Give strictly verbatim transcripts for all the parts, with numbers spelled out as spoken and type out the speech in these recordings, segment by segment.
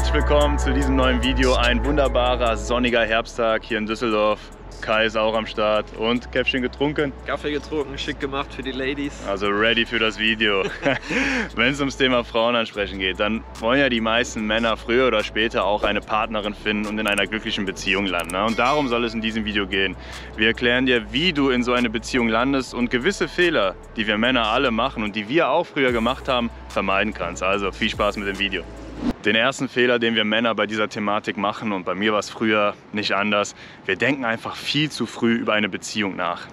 herzlich willkommen zu diesem neuen Video. Ein wunderbarer sonniger Herbsttag hier in Düsseldorf. Kai ist auch am Start und Käffchen getrunken. Kaffee getrunken, schick gemacht für die Ladies. Also ready für das Video. Wenn es ums Thema Frauenansprechen geht, dann wollen ja die meisten Männer früher oder später auch eine Partnerin finden und in einer glücklichen Beziehung landen. Und darum soll es in diesem Video gehen. Wir erklären dir, wie du in so eine Beziehung landest und gewisse Fehler, die wir Männer alle machen und die wir auch früher gemacht haben, vermeiden kannst. Also viel Spaß mit dem Video. Den ersten Fehler, den wir Männer bei dieser Thematik machen, und bei mir war es früher nicht anders, wir denken einfach viel zu früh über eine Beziehung nach.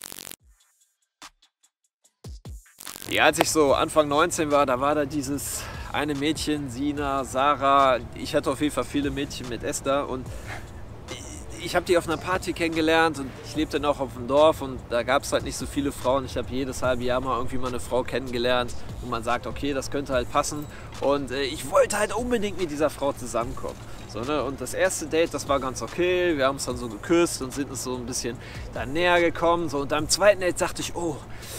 Ja, als ich so Anfang neunzehn war, da war da dieses eine Mädchen, Sina, Sarah. Ich hatte auf jeden Fall viele Mädchen mit Esther und ich habe die auf einer Party kennengelernt und ich lebte noch auf dem Dorf und da gab es halt nicht so viele Frauen. Ich habe jedes halbe Jahr mal irgendwie mal eine Frau kennengelernt und man sagt, okay, das könnte halt passen. Und äh, ich wollte halt unbedingt mit dieser Frau zusammenkommen. So, ne? Und das erste Date, das war ganz okay. Wir haben uns dann so geküsst und sind uns so ein bisschen da näher gekommen. So. Und beim zweiten Date dachte ich, oh,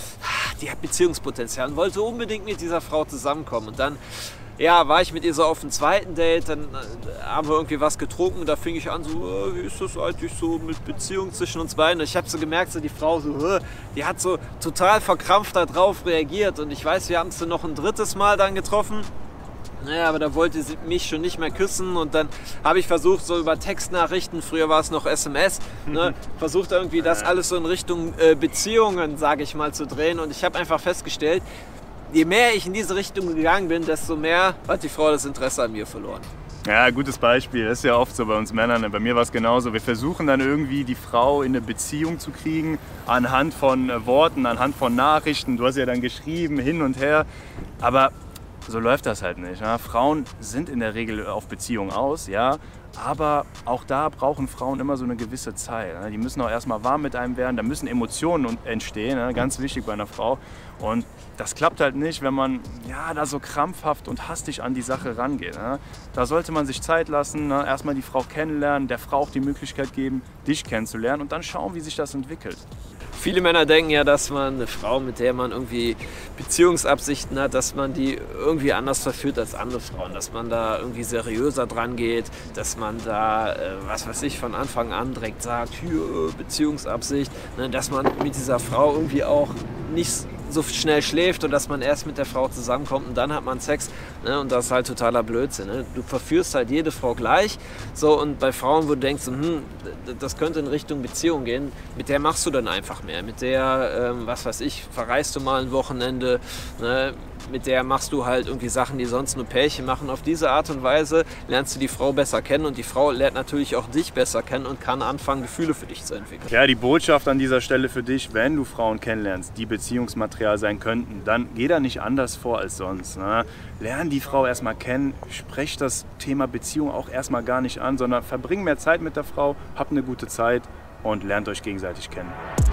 die hat Beziehungspotenzial und wollte unbedingt mit dieser Frau zusammenkommen. Und dann ja, war ich mit ihr so auf dem zweiten Date, dann äh, haben wir irgendwie was getrunken und da fing ich an so, äh, wie ist das eigentlich so mit Beziehung zwischen uns beiden? Und ich habe so gemerkt, so die Frau so, äh, die hat so total verkrampft darauf reagiert und ich weiß, wir haben sie noch ein drittes Mal dann getroffen. Naja, aber da wollte sie mich schon nicht mehr küssen und dann habe ich versucht, so über Textnachrichten, früher war es noch S M S, ne, versucht irgendwie das alles so in Richtung äh, Beziehungen, sage ich mal, zu drehen und ich habe einfach festgestellt, je mehr ich in diese Richtung gegangen bin, desto mehr hat die Frau das Interesse an mir verloren. Ja, gutes Beispiel. Das ist ja oft so bei uns Männern. Bei mir war es genauso. Wir versuchen dann irgendwie die Frau in eine Beziehung zu kriegen, anhand von Worten, anhand von Nachrichten. Du hast ja dann geschrieben, hin und her. Aber so läuft das halt nicht. Ja? Frauen sind in der Regel auf Beziehung aus, ja. Aber auch da brauchen Frauen immer so eine gewisse Zeit. Die müssen auch erstmal warm mit einem werden, da müssen Emotionen entstehen, ganz wichtig bei einer Frau. Und das klappt halt nicht, wenn man ja, da so krampfhaft und hastig an die Sache rangeht. Da sollte man sich Zeit lassen, erstmal die Frau kennenlernen, der Frau auch die Möglichkeit geben, dich kennenzulernen und dann schauen, wie sich das entwickelt. Viele Männer denken ja, dass man eine Frau, mit der man irgendwie Beziehungsabsichten hat, dass man die irgendwie anders verführt als andere Frauen, dass man da irgendwie seriöser dran geht, dass man da, äh, was weiß ich, von Anfang an direkt sagt, hier, Beziehungsabsicht, ne, dass man mit dieser Frau irgendwie auch nicht so schnell schläft und dass man erst mit der Frau zusammenkommt und dann hat man Sex, ne, und das ist halt totaler Blödsinn. Ne? Du verführst halt jede Frau gleich, so, und bei Frauen, wo du denkst, hm, das könnte in Richtung Beziehung gehen, mit der machst du dann einfach mehr, mit der, ähm, was weiß ich, verreist du mal ein Wochenende, ne? Mit der machst du halt irgendwie Sachen, die sonst nur Pärchen machen. Auf diese Art und Weise lernst du die Frau besser kennen und die Frau lernt natürlich auch dich besser kennen und kann anfangen, Gefühle für dich zu entwickeln. Ja, die Botschaft an dieser Stelle für dich, wenn du Frauen kennenlernst, die Beziehungsmaterial sein könnten, dann geh da nicht anders vor als sonst. Ne? Lern die Frau erstmal kennen, sprech das Thema Beziehung auch erstmal gar nicht an, sondern verbring mehr Zeit mit der Frau, hab eine gute Zeit und lernt euch gegenseitig kennen.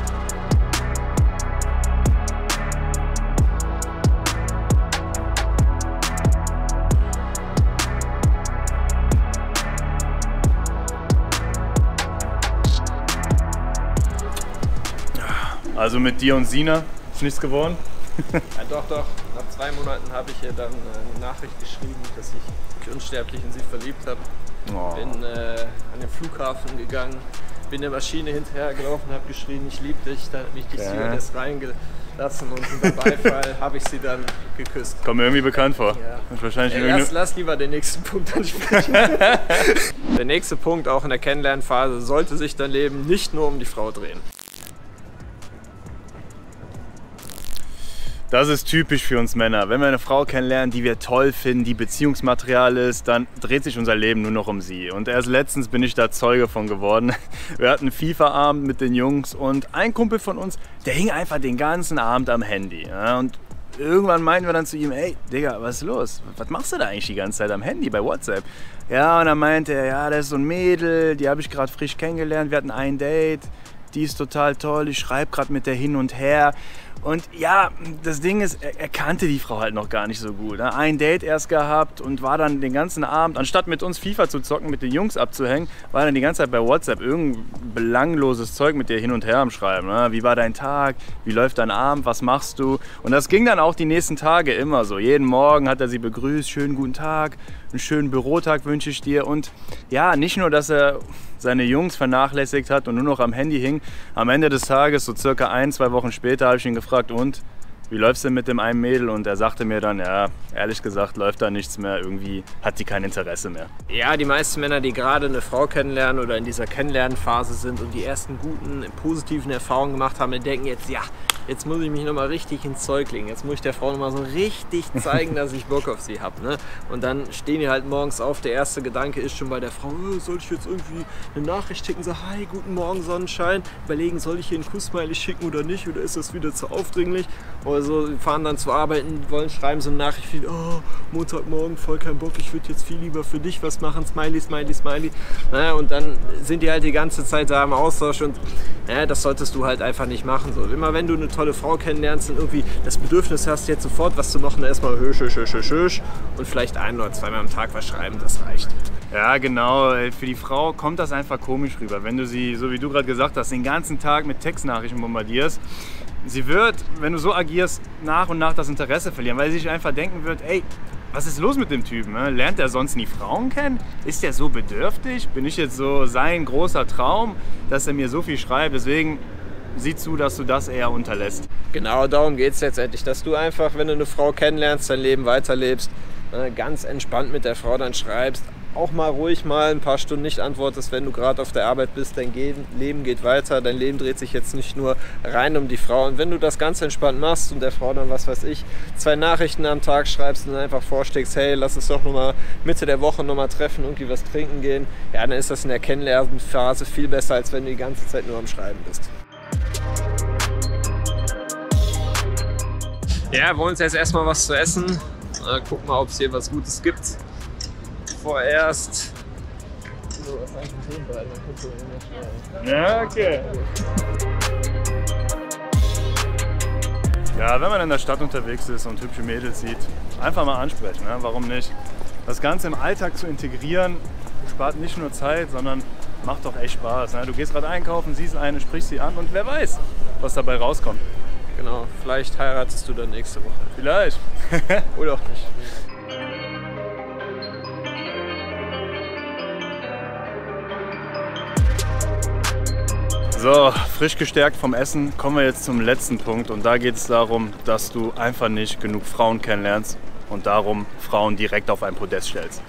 Also mit dir und Sina ist nichts geworden? Ja, doch, doch. Nach zwei Monaten habe ich ihr dann eine Nachricht geschrieben, dass ich mich unsterblich in sie verliebt habe. Oh. Bin äh, an den Flughafen gegangen, bin der Maschine hinterhergelaufen, habe geschrien, ich liebe dich. Dann hat mich die Stewardess reingelassen und unter Beifall habe ich sie dann geküsst. Kommt mir irgendwie bekannt vor. Ja. Und wahrscheinlich Ey, lass, lass lieber den nächsten Punkt ansprechen. Der nächste Punkt auch in der Kennenlernphase sollte sich dein Leben nicht nur um die Frau drehen. Das ist typisch für uns Männer. Wenn wir eine Frau kennenlernen, die wir toll finden, die Beziehungsmaterial ist, dann dreht sich unser Leben nur noch um sie. Und erst letztens bin ich da Zeuge von geworden. Wir hatten FIFA-Abend mit den Jungs und ein Kumpel von uns, der hing einfach den ganzen Abend am Handy. Ja, und irgendwann meinten wir dann zu ihm, ey, Digga, was ist los? Was machst du da eigentlich die ganze Zeit am Handy bei WhatsApp? Ja, und dann meinte er, ja, das ist so ein Mädel, die habe ich gerade frisch kennengelernt, wir hatten ein Date, die ist total toll, ich schreibe gerade mit der hin und her. Und ja, das Ding ist, er, er kannte die Frau halt noch gar nicht so gut. Ne? Ein Date erst gehabt und war dann den ganzen Abend, anstatt mit uns FIFA zu zocken, mit den Jungs abzuhängen, war dann die ganze Zeit bei WhatsApp irgendein belangloses Zeug mit dir hin und her am Schreiben. Ne? Wie war dein Tag? Wie läuft dein Abend? Was machst du? Und das ging dann auch die nächsten Tage immer so. Jeden Morgen hat er sie begrüßt, schönen guten Tag, einen schönen Bürotag wünsche ich dir. Und ja, nicht nur, dass er seine Jungs vernachlässigt hat und nur noch am Handy hing. Am Ende des Tages, so circa ein, zwei Wochen später, habe ich ihn gefragt, und wie läuft's denn mit dem einen Mädel? Und er sagte mir dann, ja, ehrlich gesagt, läuft da nichts mehr. Irgendwie hat die kein Interesse mehr. Ja, die meisten Männer, die gerade eine Frau kennenlernen oder in dieser Kennenlernphase sind und die ersten guten, positiven Erfahrungen gemacht haben, die denken jetzt, ja, jetzt muss ich mich nochmal richtig ins Zeug legen. Jetzt muss ich der Frau nochmal so richtig zeigen, dass ich Bock auf sie habe. Ne? Und dann stehen die halt morgens auf. Der erste Gedanke ist schon bei der Frau, oh, soll ich jetzt irgendwie eine Nachricht schicken? So, hi, guten Morgen, Sonnenschein. Überlegen, soll ich ihr einen Kuss-Smiley schicken oder nicht? Oder ist das wieder zu aufdringlich? Oder so, fahren dann zur Arbeit und wollen schreiben so eine Nachricht wie, oh, Montagmorgen, voll kein Bock, ich würde jetzt viel lieber für dich was machen, Smiley, Smiley, Smiley. Na, und dann sind die halt die ganze Zeit da im Austausch und ja, das solltest du halt einfach nicht machen. So. Immer wenn du eine tolle Frau kennenlernst und irgendwie das Bedürfnis hast, jetzt sofort was zu machen, erstmal hösch, hösch, hösch, hösch, hösch und vielleicht ein oder zweimal am Tag was schreiben, das reicht. Ja, genau. Für die Frau kommt das einfach komisch rüber, wenn du sie, so wie du gerade gesagt hast, den ganzen Tag mit Textnachrichten bombardierst. Sie wird, wenn du so agierst, nach und nach das Interesse verlieren, weil sie sich einfach denken wird, ey, was ist los mit dem Typen? Ne? Lernt er sonst nie Frauen kennen? Ist er so bedürftig? Bin ich jetzt so sein großer Traum, dass er mir so viel schreibt? Deswegen sieh zu, dass du das eher unterlässt. Genau, darum geht es letztendlich, dass du einfach, wenn du eine Frau kennenlernst, dein Leben weiterlebst, ganz entspannt mit der Frau dann schreibst, auch mal ruhig mal ein paar Stunden nicht antwortest, wenn du gerade auf der Arbeit bist. Dein Leben geht weiter, dein Leben dreht sich jetzt nicht nur rein um die Frau. Und wenn du das ganz entspannt machst und der Frau dann, was weiß ich, zwei Nachrichten am Tag schreibst und dann einfach vorschlägst, hey, lass uns doch nochmal Mitte der Woche nochmal treffen, irgendwie was trinken gehen, ja, dann ist das in der Kennenlernphase viel besser, als wenn du die ganze Zeit nur am Schreiben bist. Ja, wir holen uns jetzt erstmal was zu essen. Äh, gucken mal, ob es hier was Gutes gibt. Vorerst. So, was eigentlich den beiden? Dann kannst du immer Ja, okay. Ja, wenn man in der Stadt unterwegs ist und hübsche Mädels sieht, einfach mal ansprechen, ne? Warum nicht? Das Ganze im Alltag zu integrieren, spart nicht nur Zeit, sondern macht doch echt Spaß. Ne? Du gehst gerade einkaufen, siehst eine, sprichst sie an und wer weiß, was dabei rauskommt. Genau, vielleicht heiratest du dann nächste Woche. Vielleicht. Oder auch nicht. So, frisch gestärkt vom Essen kommen wir jetzt zum letzten Punkt und da geht es darum, dass du einfach nicht genug Frauen kennenlernst und darum Frauen direkt auf ein Podest stellst.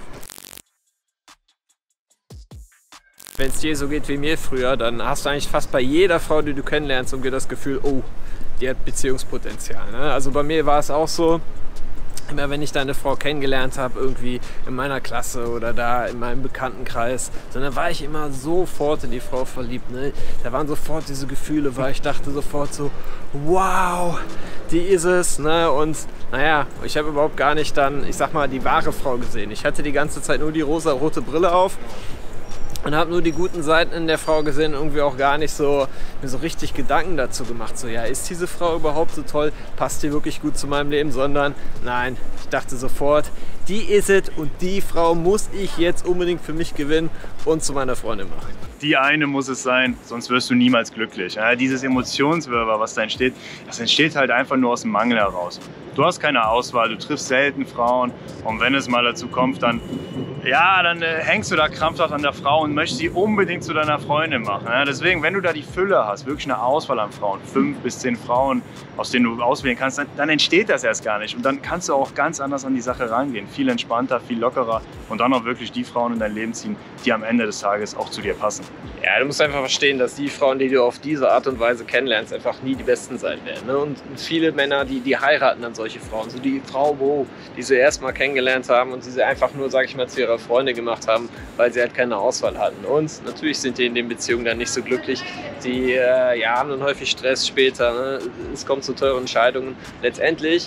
Wenn es dir so geht wie mir früher, dann hast du eigentlich fast bei jeder Frau, die du kennenlernst, irgendwie das Gefühl, oh, die hat Beziehungspotenzial. Ne? Also bei mir war es auch so, immer wenn ich da eine Frau kennengelernt habe, irgendwie in meiner Klasse oder da in meinem Bekanntenkreis, dann war ich immer sofort in die Frau verliebt. Ne? Da waren sofort diese Gefühle, weil ich dachte sofort so, wow, die ist es. Ne? Und naja, ich habe überhaupt gar nicht dann, ich sag mal, die wahre Frau gesehen. Ich hatte die ganze Zeit nur die rosa-rote Brille auf. Und habe nur die guten Seiten in der Frau gesehen und irgendwie auch gar nicht so, mir so richtig Gedanken dazu gemacht. So, ja, ist diese Frau überhaupt so toll? Passt die wirklich gut zu meinem Leben? Sondern, nein, ich dachte sofort, die ist es und die Frau muss ich jetzt unbedingt für mich gewinnen und zu meiner Freundin machen. Die eine muss es sein, sonst wirst du niemals glücklich. Ja, dieses Emotionswirrwarr, was da entsteht, das entsteht halt einfach nur aus dem Mangel heraus. Du hast keine Auswahl, du triffst selten Frauen und wenn es mal dazu kommt, dann ja, dann äh, hängst du da krampfhaft an der Frau und möchtest sie unbedingt zu deiner Freundin machen. Ja, deswegen, wenn du da die Fülle hast, wirklich eine Auswahl an Frauen, fünf bis zehn Frauen, aus denen du auswählen kannst, dann, dann entsteht das erst gar nicht. Und dann kannst du auch ganz anders an die Sache rangehen. Viel entspannter, viel lockerer und dann auch wirklich die Frauen in dein Leben ziehen, die am Ende des Tages auch zu dir passen. Ja, du musst einfach verstehen, dass die Frauen, die du auf diese Art und Weise kennenlernst, einfach nie die besten sein werden. Ne? Und viele Männer, die, die heiraten dann solche Frauen. So die Frau, wo, die sie erst mal kennengelernt haben und die sie einfach nur, sag ich mal, zu ihrer Freunde gemacht haben, weil sie halt keine Auswahl hatten. Und natürlich sind die in den Beziehungen dann nicht so glücklich. Die äh, ja, haben dann häufig Stress später. Ne? Es kommt zu teuren Scheidungen. Letztendlich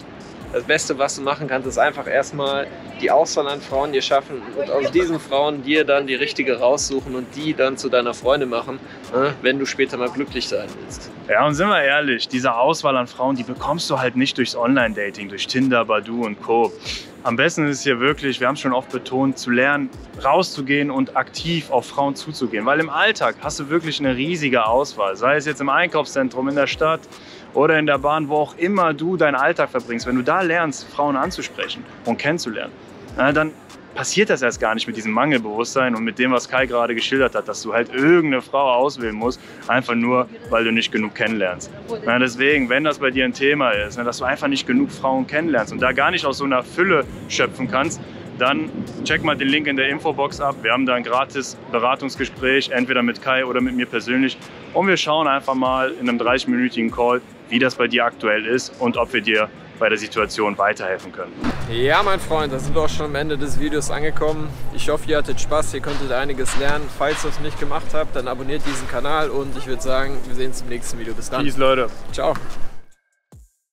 Das Beste, was du machen kannst, ist einfach erstmal die Auswahl an Frauen dir schaffen und aus diesen Frauen dir dann die richtige raussuchen und die dann zu deiner Freundin machen, wenn du später mal glücklich sein willst. Ja, und sind wir ehrlich, diese Auswahl an Frauen, die bekommst du halt nicht durchs Online-Dating, durch Tinder, Badoo und Co. Am besten ist es hier wirklich, wir haben es schon oft betont, zu lernen, rauszugehen und aktiv auf Frauen zuzugehen. Weil im Alltag hast du wirklich eine riesige Auswahl, sei es jetzt im Einkaufszentrum, in der Stadt oder in der Bahn, wo auch immer du deinen Alltag verbringst. Wenn du da lernst, Frauen anzusprechen und kennenzulernen, dann passiert das erst gar nicht mit diesem Mangelbewusstsein und mit dem, was Kai gerade geschildert hat, dass du halt irgendeine Frau auswählen musst, einfach nur, weil du nicht genug kennenlernst. Ja, deswegen, wenn das bei dir ein Thema ist, dass du einfach nicht genug Frauen kennenlernst und da gar nicht aus so einer Fülle schöpfen kannst, dann check mal den Link in der Infobox ab. Wir haben da ein gratis Beratungsgespräch, entweder mit Kai oder mit mir persönlich. Und wir schauen einfach mal in einem dreißig-minütigen Call, wie das bei dir aktuell ist und ob wir dir bei der Situation weiterhelfen können. Ja, mein Freund, da sind wir auch schon am Ende des Videos angekommen. Ich hoffe, ihr hattet Spaß, ihr konntet einiges lernen. Falls ihr es nicht gemacht habt, dann abonniert diesen Kanal und ich würde sagen, wir sehen uns im nächsten Video. Bis dann. Peace, Leute. Ciao.